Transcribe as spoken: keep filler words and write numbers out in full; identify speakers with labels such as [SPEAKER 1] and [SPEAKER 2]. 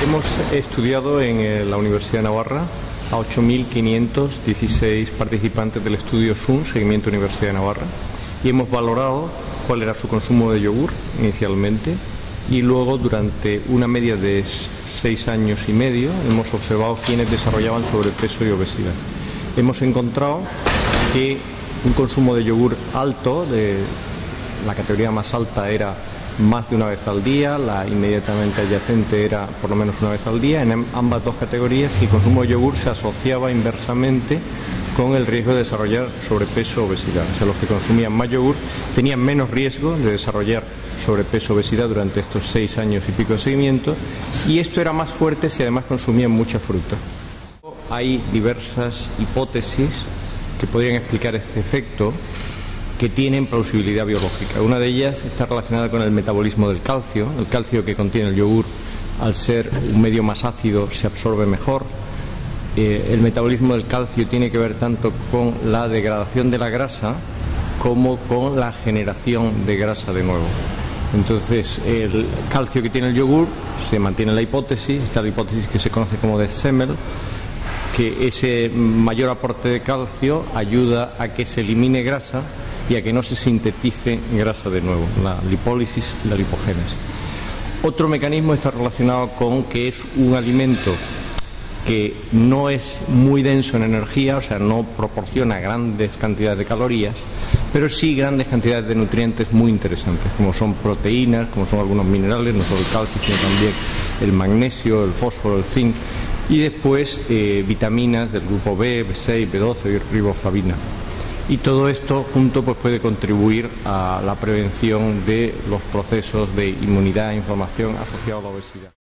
[SPEAKER 1] Hemos estudiado en eh, la Universidad de Navarra a ocho mil quinientos dieciséis participantes del estudio S U N, Seguimiento Universidad de Navarra, y hemos valorado cuál era su consumo de yogur inicialmente, y luego durante una media de seis años y medio hemos observado quienes desarrollaban sobrepeso y obesidad. Hemos encontrado que un consumo de yogur alto, de la categoría más alta era más de una vez al día, la inmediatamente adyacente era por lo menos una vez al día. En ambas dos categorías el consumo de yogur se asociaba inversamente con el riesgo de desarrollar sobrepeso o obesidad. O sea, los que consumían más yogur tenían menos riesgo de desarrollar sobrepeso o obesidad durante estos seis años y pico de seguimiento, y esto era más fuerte si además consumían mucha fruta. Hay diversas hipótesis que podrían explicar este efecto, que tienen plausibilidad biológica. Una de ellas está relacionada con el metabolismo del calcio. El calcio que contiene el yogur, al ser un medio más ácido, se absorbe mejor. Eh, el metabolismo del calcio tiene que ver tanto con la degradación de la grasa como con la generación de grasa de nuevo. Entonces, el calcio que tiene el yogur, se mantiene la hipótesis, está la hipótesis que se conoce como de Semmel, que ese mayor aporte de calcio ayuda a que se elimine grasa y a que no se sintetice grasa de nuevo, la lipólisis y la lipogénesis. Otro mecanismo está relacionado con que es un alimento que no es muy denso en energía, o sea, no proporciona grandes cantidades de calorías, pero sí grandes cantidades de nutrientes muy interesantes, como son proteínas, como son algunos minerales, no solo el calcio, sino también el magnesio, el fósforo, el zinc, y después eh, vitaminas del grupo B, B seis, B doce y riboflavina. Y todo esto junto pues puede contribuir a la prevención de los procesos de inmunidad e inflamación asociados a la obesidad.